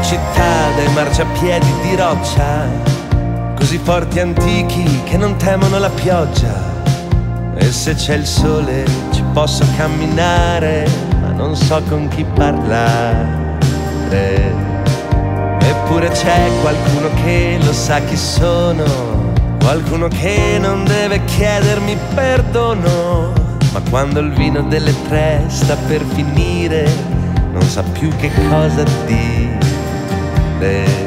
città dai marciapiedi di roccia, così forti e antichi che non temono la pioggia. E se c'è il sole ci posso camminare, ma non so con chi parlare. Eppure c'è qualcuno che lo sa chi sono, qualcuno che non deve chiedermi perdono. Ma quando il vino delle 3 sta per finire, non sa più che cosa dire.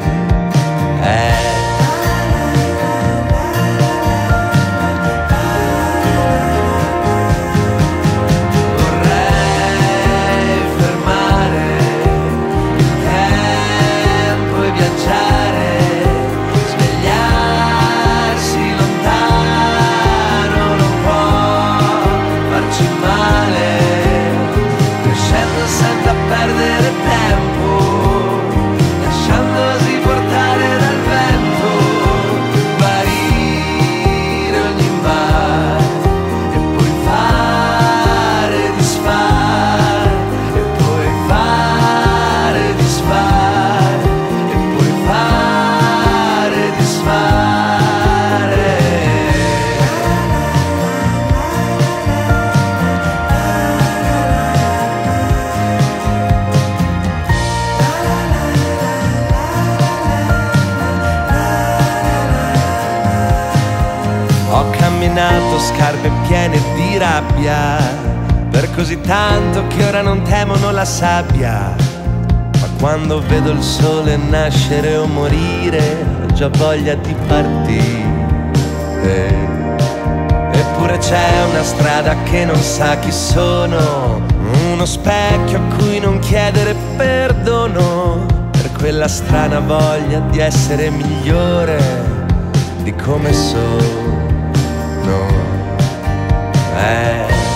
Scarpe piene di rabbia, per così tanto che ora non temono la sabbia. Ma quando vedo il sole nascere o morire, ho già voglia di partire. Eppure c'è una strada che non sa chi sono, uno specchio a cui non chiedere perdono, per quella strana voglia di essere migliore di come sono.